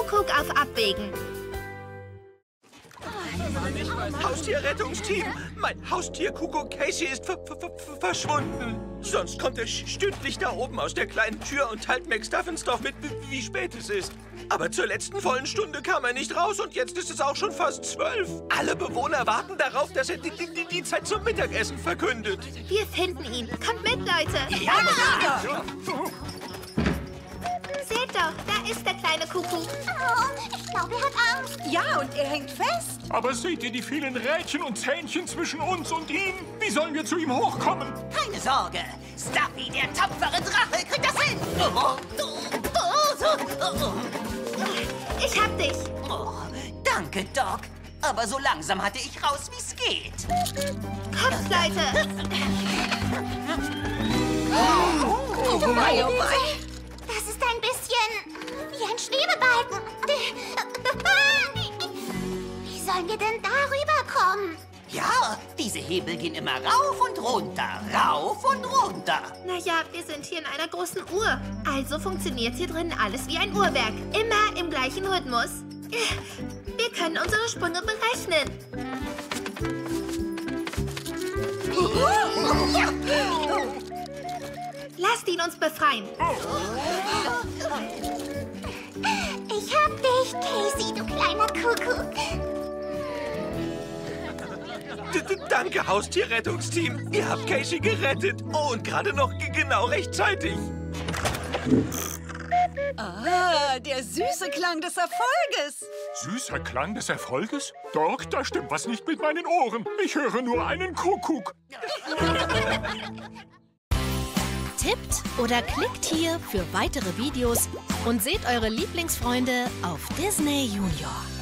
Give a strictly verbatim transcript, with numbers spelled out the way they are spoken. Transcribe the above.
Kuckuck auf Abwägen. Haustierrettungsteam! Mein Haustierkuckuck Casey ist ver ver ver verschwunden. Sonst kommt er stündlich da oben aus der kleinen Tür und teilt Max Duffensdorf mit, wie spät es ist. Aber zur letzten vollen Stunde kam er nicht raus und jetzt ist es auch schon fast zwölf. Alle Bewohner warten darauf, dass er die, die, die Zeit zum Mittagessen verkündet. Wir finden ihn. Kommt mit, Leute. Ja, ja. Seht doch, da ist der kleine Kuckuck. Oh, ich glaube, er hat Angst. Ja, und er hängt fest. Aber seht ihr die vielen Rädchen und Zähnchen zwischen uns und ihm? Wie sollen wir zu ihm hochkommen? Keine Sorge. Stuffy, der tapfere Drache, kriegt das hin. Ich hab dich. Oh, danke, Doc. Aber so langsam hatte ich raus, wie's geht. Kommt, Leute. Oh, wei, oh, wei. Das ist ein bisschen wie ein Schwebebalken. Wie sollen wir denn darüber kommen? Ja, diese Hebel gehen immer rauf und runter, rauf und runter. Naja, wir sind hier in einer großen Uhr. Also funktioniert hier drin alles wie ein Uhrwerk. Immer im gleichen Rhythmus. Wir können unsere Sprünge berechnen. Lasst ihn uns befreien. Ich hab dich, Casey, du kleiner Kuckuck. D -d Danke, Haustierrettungsteam. Ihr habt Casey gerettet. Oh, und gerade noch genau rechtzeitig. Ah, der süße Klang des Erfolges. Süßer Klang des Erfolges? Doc, da stimmt was nicht mit meinen Ohren. Ich höre nur einen Kuckuck. Tippt oder klickt hier für weitere Videos und seht eure Lieblingsfreunde auf Disney Junior.